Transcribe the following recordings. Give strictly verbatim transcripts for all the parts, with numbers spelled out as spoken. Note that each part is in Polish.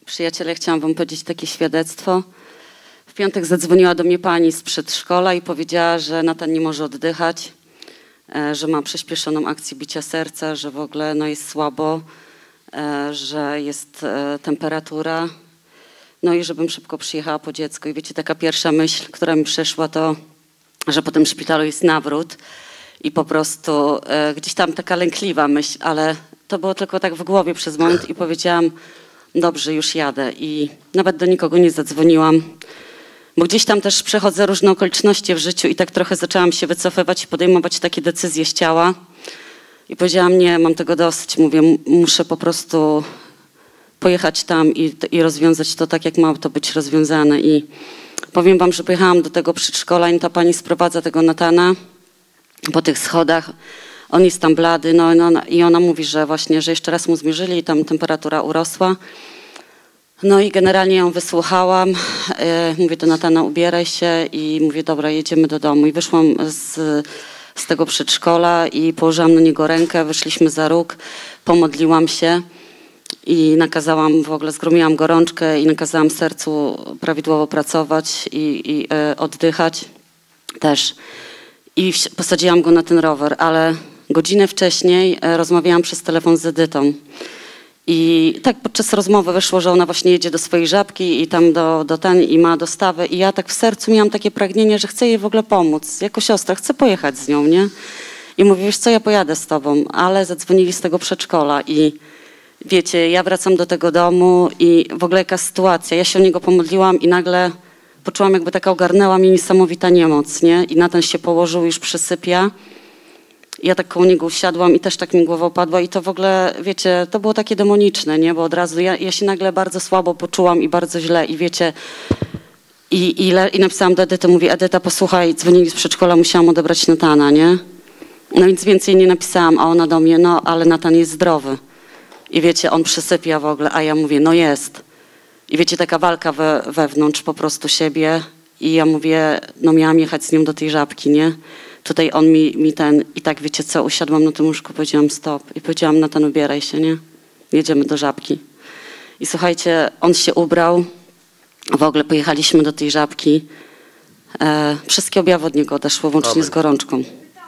Przyjaciele, chciałam wam powiedzieć takie świadectwo. W piątek zadzwoniła do mnie pani z przedszkola i powiedziała, że Natan nie może oddychać, że ma przyspieszoną akcję bicia serca, że w ogóle no, jest słabo, że jest temperatura. No i żebym szybko przyjechała po dziecko. I wiecie, taka pierwsza myśl, która mi przyszła, to, że po tym szpitalu jest nawrót. I po prostu e, gdzieś tam taka lękliwa myśl, ale to było tylko tak w głowie przez moment i powiedziałam, dobrze, już jadę. I nawet do nikogo nie zadzwoniłam, bo gdzieś tam też przechodzę różne okoliczności w życiu i tak trochę zaczęłam się wycofywać i podejmować takie decyzje z ciała. I powiedziałam, nie, mam tego dosyć, mówię, muszę po prostu pojechać tam i, i rozwiązać to tak, jak ma to być rozwiązane. I powiem wam, że pojechałam do tego przedszkola i ta pani sprowadza tego Natana po tych schodach. On jest tam blady, no, no i ona mówi, że właśnie, że jeszcze raz mu zmierzyli i tam temperatura urosła. No i generalnie ją wysłuchałam. E, mówię do Natana, ubieraj się i mówię, dobra, jedziemy do domu. I wyszłam z, z tego przedszkola i położyłam na niego rękę, wyszliśmy za róg, pomodliłam się i nakazałam, w ogóle zgromiłam gorączkę i nakazałam sercu prawidłowo pracować i, i e, oddychać też. I posadziłam go na ten rower, ale godzinę wcześniej rozmawiałam przez telefon z Edytą. I tak podczas rozmowy wyszło, że ona właśnie jedzie do swojej żabki i tam do, do ten i ma dostawę. I ja tak w sercu miałam takie pragnienie, że chcę jej w ogóle pomóc. Jako siostra chcę pojechać z nią, nie? I mówię, wiesz co, ja pojadę z tobą. Ale zadzwonili z tego przedszkola i wiecie, ja wracam do tego domu i w ogóle jaka sytuacja. Ja się o niego pomodliłam i nagle poczułam, jakby taka ogarnęła mnie niesamowita niemoc, nie? I Natan się położył, już przysypia. Ja tak koło niego usiadłam i też tak mi głowa opadła i to w ogóle, wiecie, to było takie demoniczne, nie? Bo od razu ja, ja się nagle bardzo słabo poczułam i bardzo źle i wiecie, i, i, i napisałam do Edyty, mówię, Edyta, posłuchaj, dzwonili z przedszkola, musiałam odebrać Natana, nie? No nic więcej nie napisałam, a ona do mnie, no ale Natan jest zdrowy. I wiecie, on przysypia w ogóle, a ja mówię, no jest. I wiecie, taka walka we, wewnątrz po prostu siebie i ja mówię, no miałam jechać z nią do tej żabki, nie? Tutaj on mi, mi ten, i tak wiecie co, usiadłam na tym łóżku, powiedziałam stop i powiedziałam, Natan, ubieraj się, nie? Jedziemy do żabki. I słuchajcie, on się ubrał, w ogóle pojechaliśmy do tej żabki. E, wszystkie objawy od niego odeszły, łącznie Amen. z gorączką.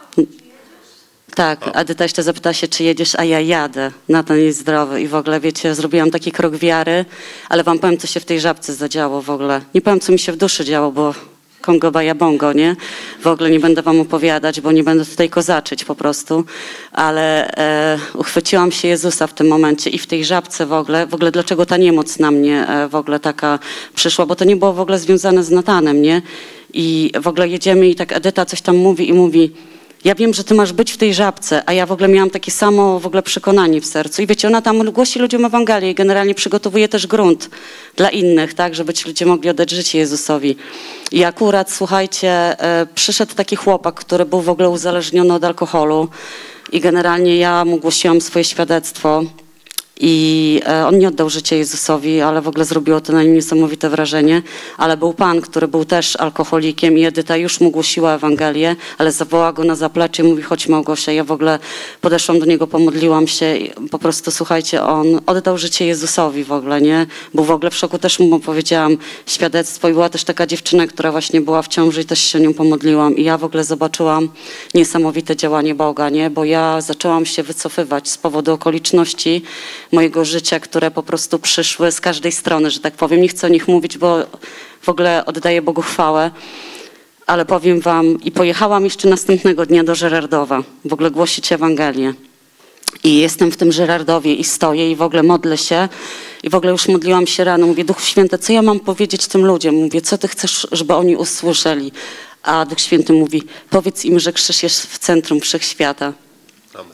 Tak, Edyta jeszcze zapytała się, czy jedziesz, a ja jadę. Natan jest zdrowy i w ogóle, wiecie, zrobiłam taki krok wiary, ale wam powiem, co się w tej żabce zadziało w ogóle. Nie powiem, co mi się w duszy działo, bo Kongo baja bongo, nie? W ogóle nie będę wam opowiadać, bo nie będę tutaj kozaczyć po prostu, ale e, uchwyciłam się Jezusa w tym momencie i w tej żabce w ogóle, w ogóle dlaczego ta niemoc na mnie e, w ogóle taka przyszła, bo to nie było w ogóle związane z Natanem, nie? I w ogóle jedziemy i tak Edyta coś tam mówi i mówi, ja wiem, że ty masz być w tej żabce, a ja w ogóle miałam takie samo w ogóle przekonanie w sercu. I wiecie, ona tam głosi ludziom Ewangelię i generalnie przygotowuje też grunt dla innych, tak, żeby ci ludzie mogli oddać życie Jezusowi. I akurat, słuchajcie, przyszedł taki chłopak, który był w ogóle uzależniony od alkoholu i generalnie ja mu głosiłam swoje świadectwo. I on nie oddał życia Jezusowi, ale w ogóle zrobiło to na nim niesamowite wrażenie. Ale był pan, który był też alkoholikiem i Edyta już mu głosiła Ewangelię, ale zawołała go na zaplecze i mówi, chodź Małgosia. Ja w ogóle podeszłam do niego, pomodliłam się i po prostu, słuchajcie, on oddał życie Jezusowi w ogóle, nie? Był w ogóle w szoku, też mu powiedziałam świadectwo i była też taka dziewczyna, która właśnie była w ciąży i też się o nią pomodliłam. I ja w ogóle zobaczyłam niesamowite działanie Boga, nie? Bo ja zaczęłam się wycofywać z powodu okoliczności mojego życia, które po prostu przyszły z każdej strony, że tak powiem. Nie chcę o nich mówić, bo w ogóle oddaję Bogu chwałę, ale powiem wam, i pojechałam jeszcze następnego dnia do Żerardowa, w ogóle głosić Ewangelię. I jestem w tym Żerardowie i stoję i w ogóle modlę się i w ogóle już modliłam się rano. Mówię, Duchu Święty, co ja mam powiedzieć tym ludziom? Mówię, co ty chcesz, żeby oni usłyszeli? A Duch Święty mówi, powiedz im, że krzyż jest w centrum wszechświata. Amen.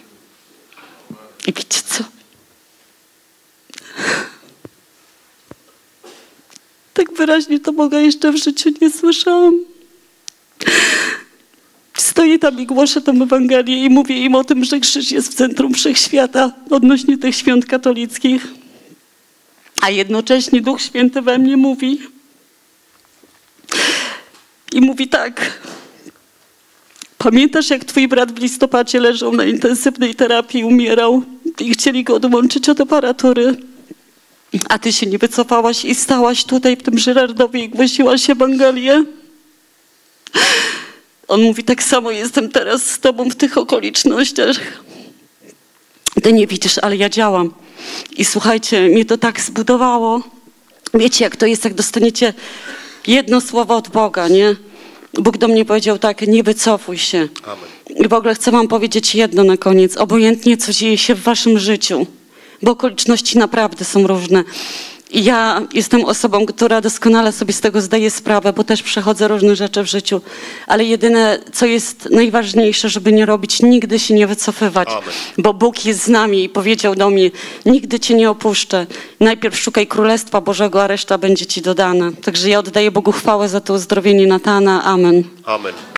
I wiecie co? Tak wyraźnie to Boga jeszcze w życiu nie słyszałam. Stoję tam i głoszę tę Ewangelię i mówię im o tym, że krzyż jest w centrum wszechświata odnośnie tych świąt katolickich. A jednocześnie Duch Święty we mnie mówi i mówi tak. Pamiętasz, jak twój brat w listopadzie leżał na intensywnej terapii i umierał i chcieli go odłączyć od aparatury? a ty się nie wycofałaś i stałaś tutaj w tym Żyrardowie i głosiłaś Ewangelię. On mówi, tak samo jestem teraz z tobą w tych okolicznościach. Ty nie widzisz, ale ja działam. I słuchajcie, mnie to tak zbudowało. Wiecie, jak to jest, jak dostaniecie jedno słowo od Boga, nie? Bóg do mnie powiedział tak, nie wycofuj się. Amen. I w ogóle chcę wam powiedzieć jedno na koniec. Obojętnie, co dzieje się w waszym życiu, bo okoliczności naprawdę są różne. I ja jestem osobą, która doskonale sobie z tego zdaje sprawę, bo też przechodzę różne rzeczy w życiu. Ale jedyne, co jest najważniejsze, żeby nie robić, nigdy się nie wycofywać. Amen. Bo Bóg jest z nami i powiedział do mnie, nigdy cię nie opuszczę. Najpierw szukaj Królestwa Bożego, a reszta będzie ci dodana. Także ja oddaję Bogu chwałę za to uzdrowienie Natana. Amen. Amen.